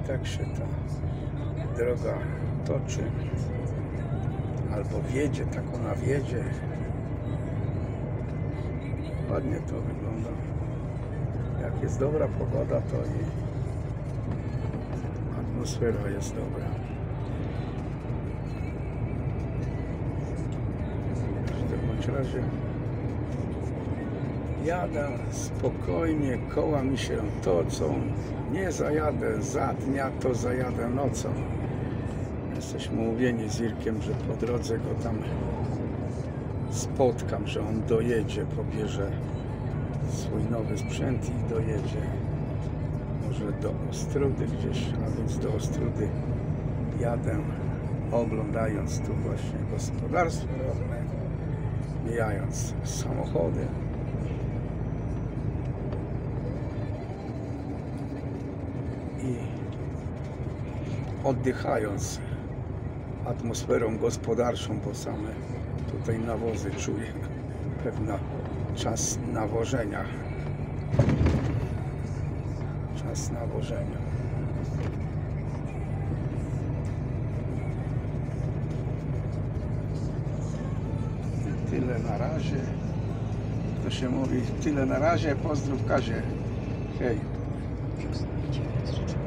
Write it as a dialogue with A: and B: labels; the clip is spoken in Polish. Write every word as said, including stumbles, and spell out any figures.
A: tak się ta droga toczy, albo wiedzie, tak ona wiedzie. Ładnie to wygląda. Jak jest dobra pogoda, to i atmosfera jest dobra. W każdym bądź razie jadę spokojnie, koła mi się toczą. Nie zajadę za dnia, to zajadę nocą. Jesteśmy umówieni z Irkiem, że po drodze go tam spotkam, że on dojedzie, pobierze swój nowy sprzęt i dojedzie może do Ostródy gdzieś, a więc do Ostródy jadę, oglądając tu właśnie gospodarstwo rolne, mijając samochody. I oddychając atmosferą gospodarczą, bo same tutaj nawozy czuję. Pewna czas nawożenia. Czas nawożenia. I tyle na razie. To się mówi tyle na razie. Pozdrów Kazie. Hej.